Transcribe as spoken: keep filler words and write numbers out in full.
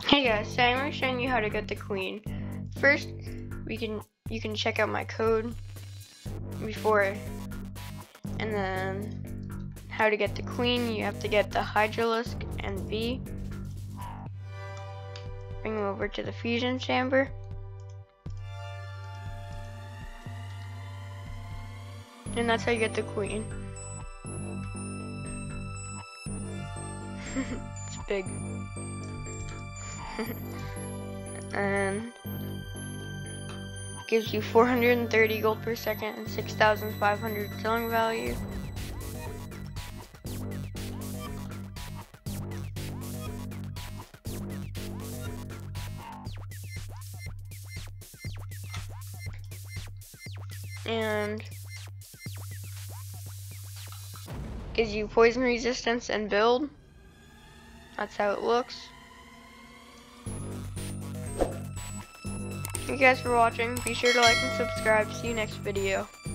Hey guys, so I'm showing you how to get the queen. First, we can you can check out my code before, and then how to get the queen. You have to get the hydralisk and V. Bring them over to the fusion chamber. And that's how you get the queen. It's big. And gives you four hundred thirty gold per second and six thousand five hundred selling value. And gives you poison resistance and build. That's how it looks. Thank you guys for watching. Be sure to like and subscribe. See you next video.